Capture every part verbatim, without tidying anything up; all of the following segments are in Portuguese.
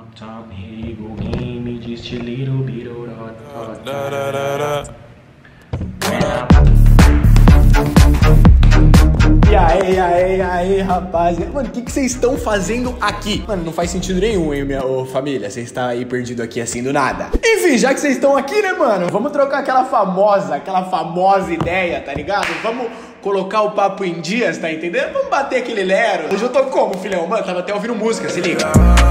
Top, top, here you go, give me just a little bit of hot, da, da, da, da. E aí, e aí, e aí, rapaz. Mano, o que vocês estão fazendo aqui? Mano, não faz sentido nenhum, hein, minha ô, família. Vocês estão aí perdido aqui assim do nada. Enfim, já que vocês estão aqui, né, mano? Vamos trocar aquela famosa, aquela famosa ideia, tá ligado? Vamos colocar o papo em dias, tá entendendo? Vamos bater aquele lero. Hoje eu tô como, filhão? Mano, tava até ouvindo música, se liga.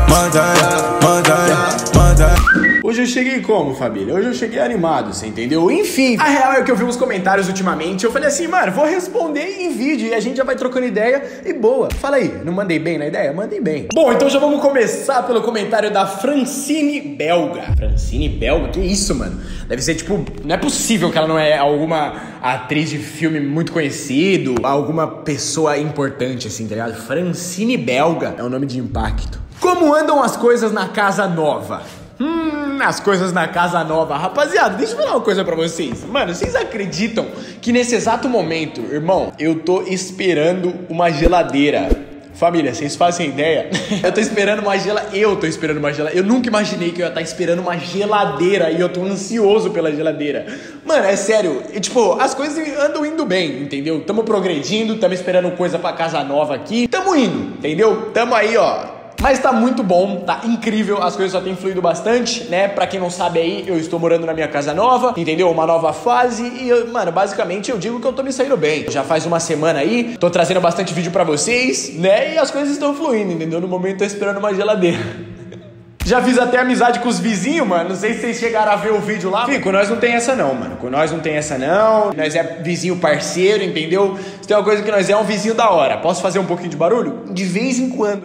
Hoje eu cheguei como, família? Hoje eu cheguei animado, você entendeu? Enfim, a real é que eu vi uns comentários ultimamente. Eu falei assim, mano, vou responder em vídeo e a gente já vai trocando ideia e boa. Fala aí, não mandei bem na ideia? Mandei bem. Bom, então já vamos começar pelo comentário da Francine Belga. Francine Belga? Que isso, mano? Deve ser tipo, não é possível que ela não é alguma atriz de filme muito conhecido, alguma pessoa importante assim, tá ligado? Francine Belga é um nome de impacto. Como andam as coisas na casa nova? Hum, as coisas na casa nova. Rapaziada, deixa eu falar uma coisa pra vocês. Mano, vocês acreditam que nesse exato momento, irmão, eu tô esperando uma geladeira? Família, vocês fazem ideia? Eu tô esperando uma geladeira. Eu tô esperando uma geladeira. Eu nunca imaginei que eu ia estar esperando uma geladeira. E eu tô ansioso pela geladeira. Mano, é sério. E, tipo, as coisas andam indo bem, entendeu? Tamo progredindo, tamo esperando coisa pra casa nova aqui. Tamo indo, entendeu? Tamo aí, ó. Mas tá muito bom, tá incrível, as coisas só têm fluído bastante, né? Pra quem não sabe aí, eu estou morando na minha casa nova, entendeu? Uma nova fase e, eu, mano, basicamente eu digo que eu tô me saindo bem. Já faz uma semana aí, tô trazendo bastante vídeo pra vocês, né? E as coisas estão fluindo, entendeu? No momento tô esperando uma geladeira. Já fiz até amizade com os vizinhos, mano. Não sei se vocês chegaram a ver o vídeo lá. Fih, com nós não tem essa não, mano. Com nós não tem essa não. Nós é vizinho parceiro, entendeu? Se tem uma coisa que nós é um vizinho da hora. Posso fazer um pouquinho de barulho? De vez em quando.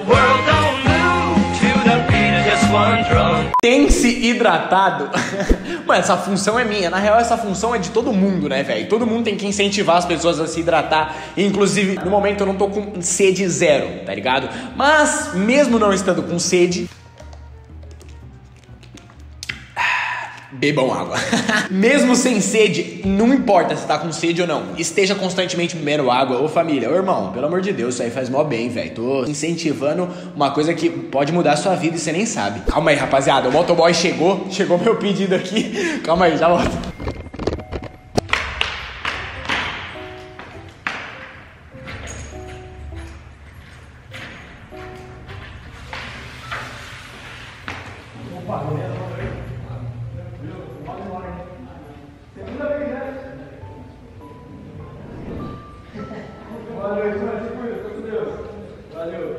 Tem-se hidratado. Mano, essa função é minha. Na real, essa função é de todo mundo, né, velho? Todo mundo tem que incentivar as pessoas a se hidratar. Inclusive, no momento eu não tô com sede zero, tá ligado? Mas, mesmo não estando com sede, bebam água. Mesmo sem sede, não importa se tá com sede ou não, esteja constantemente bebendo água. Ô família, ô irmão, pelo amor de Deus, isso aí faz mó bem, velho. Tô incentivando uma coisa que pode mudar a sua vida e você nem sabe. Calma aí, rapaziada, o motoboy chegou. Chegou meu pedido aqui. Calma aí, já volto. Boa noite, mano. Se cuida, fica com Deus. Valeu.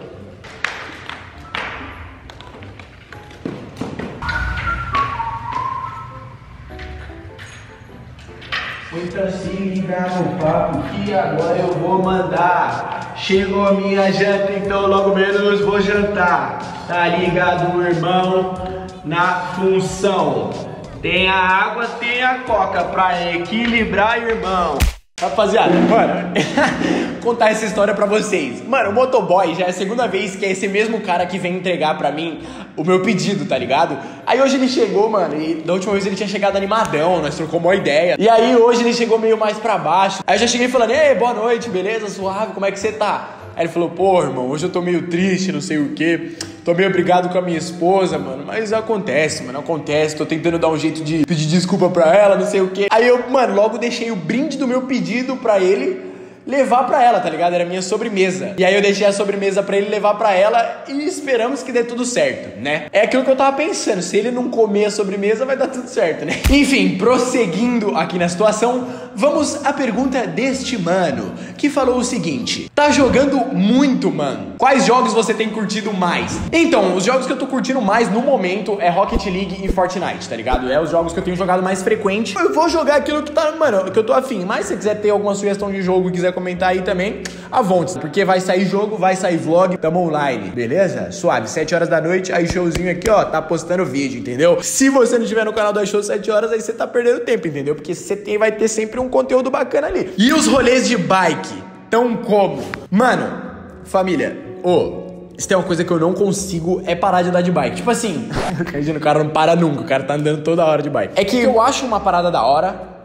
Foi pra se ligar no papo que agora eu vou mandar. Chegou a minha janta, então logo menos vou jantar. Tá ligado, irmão? Na função. Tem a água, tem a coca pra equilibrar, irmão. Rapaziada, mano, contar essa história pra vocês. Mano, o motoboy já é a segunda vez que é esse mesmo cara que vem entregar pra mim o meu pedido, tá ligado? Aí hoje ele chegou, mano, e da última vez ele tinha chegado animadão, nós trocamos uma ideia. E aí hoje ele chegou meio mais pra baixo. Aí eu já cheguei falando, ei, boa noite, beleza, suave, como é que você tá? Aí ele falou, pô, irmão, hoje eu tô meio triste, não sei o quê. Tô meio brigado com a minha esposa, mano. Mas acontece, mano, acontece. Tô tentando dar um jeito de pedir desculpa pra ela, não sei o quê. Aí eu, mano, logo deixei o brinde do meu pedido pra ele levar pra ela, tá ligado? Era minha sobremesa. E aí eu deixei a sobremesa pra ele levar pra ela e esperamos que dê tudo certo, né? É aquilo que eu tava pensando, se ele não comer a sobremesa vai dar tudo certo, né? Enfim, prosseguindo aqui na situação, vamos à pergunta deste mano, que falou o seguinte: tá jogando muito, mano. Quais jogos você tem curtido mais? Então, os jogos que eu tô curtindo mais no momento é Rocket League e Fortnite, tá ligado? É os jogos que eu tenho jogado mais frequente. Eu vou jogar aquilo que tá, mano, que eu tô afim. Mas se você quiser ter alguma sugestão de jogo e quiser comentar aí também, à vontade. Porque vai sair jogo, vai sair vlog, tamo online, beleza? Suave, sete horas da noite, aí showzinho aqui, ó, tá postando vídeo, entendeu? Se você não estiver no canal do iShow sete horas, aí você tá perdendo tempo, entendeu? Porque você tem, vai ter sempre um conteúdo bacana ali. E os rolês de bike? Tão como? Mano, família, ô, oh, se tem uma coisa que eu não consigo é parar de andar de bike. Tipo assim, imagina, o cara não para nunca, o cara tá andando toda hora de bike. É que eu acho uma parada da hora,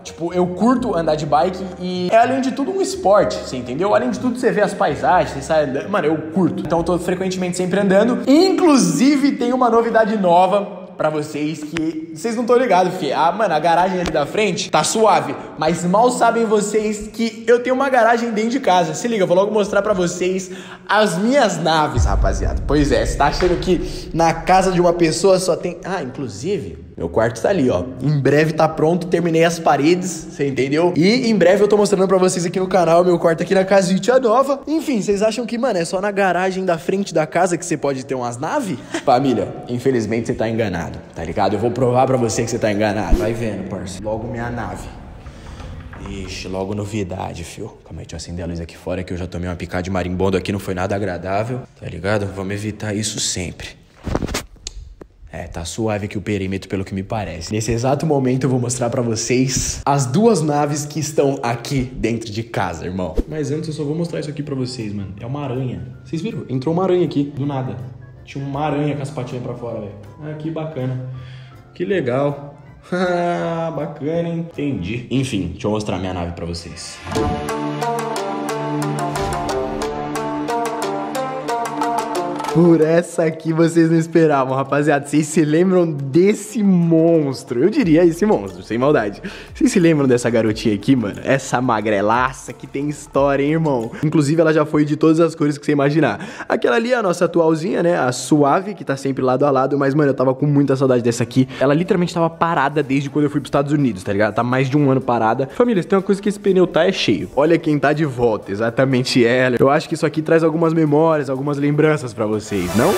Tipo, eu curto andar de bike e é, além de tudo, um esporte, você entendeu? Além de tudo, você vê as paisagens, você sai andando. Mano, eu curto. Então eu tô frequentemente sempre andando. Inclusive, tem uma novidade nova pra vocês que vocês não estão ligados, fi. Ah, mano, a garagem ali da frente tá suave, mas mal sabem vocês que eu tenho uma garagem dentro de casa. Se liga, eu vou logo mostrar pra vocês as minhas naves, rapaziada. Pois é, você tá achando que na casa de uma pessoa só tem... Ah, inclusive... meu quarto tá ali, ó. Em breve tá pronto, terminei as paredes, você entendeu? E em breve eu tô mostrando pra vocês aqui no canal meu quarto aqui na casinha nova. Enfim, vocês acham que, mano, é só na garagem da frente da casa que você pode ter umas naves? Família, infelizmente você tá enganado, tá ligado? Eu vou provar pra você que você tá enganado. Vai vendo, parça. Logo minha nave. Ixi, logo novidade, fio. Calma aí, deixa eu acender a luz aqui fora que eu já tomei uma picada de marimbondo aqui, não foi nada agradável, tá ligado? Vamos evitar isso sempre. É, tá suave aqui o perímetro pelo que me parece. Nesse exato momento eu vou mostrar pra vocês as duas naves que estão aqui dentro de casa, irmão. Mas antes eu só vou mostrar isso aqui pra vocês, mano. É uma aranha. Vocês viram? Entrou uma aranha aqui, do nada. Tinha uma aranha com as patinhas pra fora, velho. Ah, que bacana. Que legal. Ah, bacana, hein? Entendi. Enfim, deixa eu mostrar minha nave pra vocês. Por essa aqui vocês não esperavam, rapaziada. Vocês se lembram desse monstro? Eu diria esse monstro, sem maldade. Vocês se lembram dessa garotinha aqui, mano? Essa magrelaça que tem história, hein, irmão? Inclusive, ela já foi de todas as cores que você imaginar. Aquela ali é a nossa atualzinha, né? A Suave, que tá sempre lado a lado. Mas, mano, eu tava com muita saudade dessa aqui. Ela literalmente tava parada desde quando eu fui pros Estados Unidos, tá ligado? Tá mais de um ano parada. Família, se tem uma coisa que esse pneu tá, é cheio. Olha quem tá de volta, exatamente ela. Eu acho que isso aqui traz algumas memórias, algumas lembranças pra vocês. Vocês, não?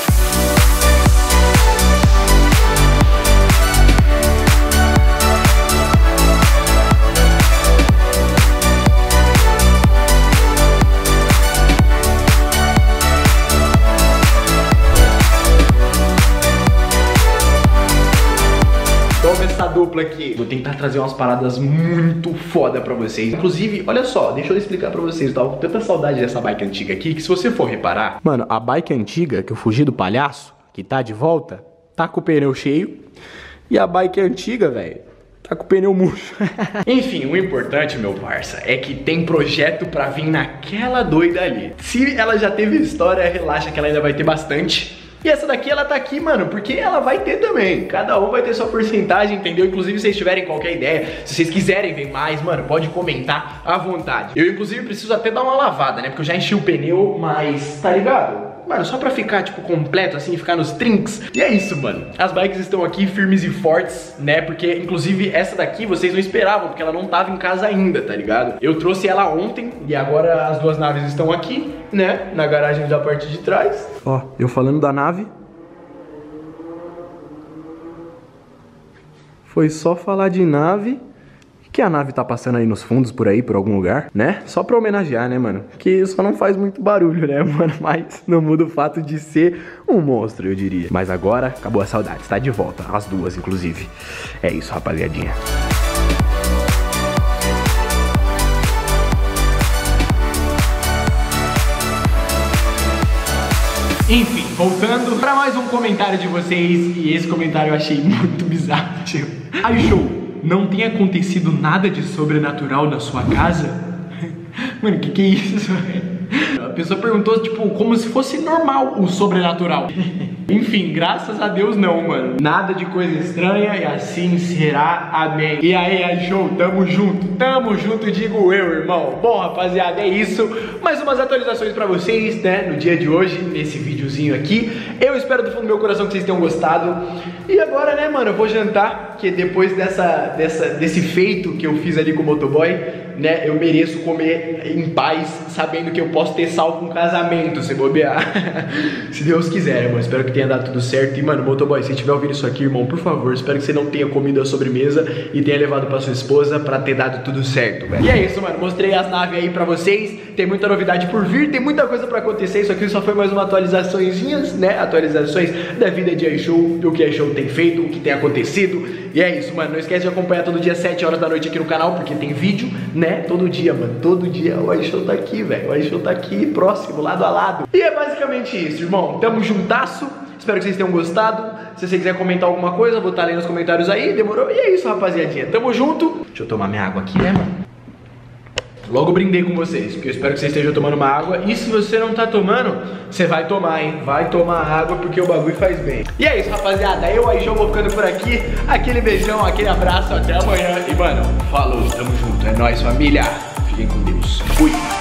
Toma essa dupla aqui. Vou tentar trazer umas paradas muito foda pra vocês. Inclusive, olha só, deixa eu explicar pra vocês. Eu tava com tanta saudade dessa bike antiga aqui que se você for reparar... Mano, a bike antiga que eu fugi do palhaço, que tá de volta, tá com o pneu cheio. E a bike antiga, velho, tá com o pneu murcho. Enfim, o importante, meu parça, é que tem projeto pra vir naquela doida ali. Se ela já teve história, relaxa que ela ainda vai ter bastante. E essa daqui, ela tá aqui, mano, porque ela vai ter também. Cada um vai ter sua porcentagem, entendeu? Inclusive, se vocês tiverem qualquer ideia, se vocês quiserem ver mais, mano, pode comentar à vontade. Eu, inclusive, preciso até dar uma lavada, né? Porque eu já enchi o pneu, mas tá ligado? Mano, só pra ficar, tipo, completo, assim, ficar nos trinks. E é isso, mano. As bikes estão aqui firmes e fortes, né? Porque, inclusive, essa daqui vocês não esperavam, porque ela não tava em casa ainda, tá ligado? Eu trouxe ela ontem e agora as duas naves estão aqui, né? Na garagem da parte de trás. Ó, eu falando da nave. Foi só falar de nave... que a nave tá passando aí nos fundos por aí, por algum lugar, né? Só pra homenagear, né, mano? Que só não faz muito barulho, né, mano? Mas não muda o fato de ser um monstro, eu diria. Mas agora, acabou a saudade, tá de volta. As duas, inclusive. É isso, rapaziadinha. Enfim, voltando pra mais um comentário de vocês. E esse comentário eu achei muito bizarro, tio. Aí, show. Não tem acontecido nada de sobrenatural na sua casa? Mano, que que é isso, velho? A pessoa perguntou, tipo, como se fosse normal o sobrenatural. Enfim, graças a Deus não, mano. Nada de coisa estranha e assim será, amém. E aí, aí, show, tamo junto, tamo junto, digo eu, irmão. Bom, rapaziada, é isso. Mais umas atualizações pra vocês, né, no dia de hoje, nesse videozinho aqui. Eu espero do fundo do meu coração que vocês tenham gostado. E agora, né, mano, eu vou jantar, que depois dessa, dessa, desse feito que eu fiz ali com o motoboy, né, eu mereço comer em paz, sabendo que eu posso ter salvo um casamento, se bobear. Se Deus quiser, irmão, espero que tenha dado tudo certo. E, mano, motoboy, se tiver ouvindo isso aqui, irmão, por favor, espero que você não tenha comido a sobremesa e tenha levado pra sua esposa pra ter dado tudo certo, velho. E é isso, mano, mostrei as naves aí pra vocês, tem muita novidade por vir, tem muita coisa pra acontecer. Isso aqui só foi mais uma atualizaçõezinhas, né, atualizações da vida de iShow, do que iShow tem feito, o que tem acontecido. E é isso, mano, não esquece de acompanhar todo dia sete horas da noite aqui no canal, porque tem vídeo, né, todo dia, mano, todo dia o iShow tá aqui, velho, o iShow tá aqui, próximo, lado a lado. E é basicamente isso, irmão, tamo juntasso. Espero que vocês tenham gostado. Se você quiser comentar alguma coisa, vou estar lendo nos comentários aí. Demorou? E é isso, rapaziadinha. Tamo junto. Deixa eu tomar minha água aqui, né, mano? Logo brindei com vocês, porque eu espero que vocês estejam tomando uma água. E se você não tá tomando, você vai tomar, hein? Vai tomar água, porque o bagulho faz bem. E é isso, rapaziada. Eu aí já vou ficando por aqui. Aquele beijão, aquele abraço. Até amanhã. E, mano, falou. Tamo junto. É nóis, família. Fiquem com Deus. Fui.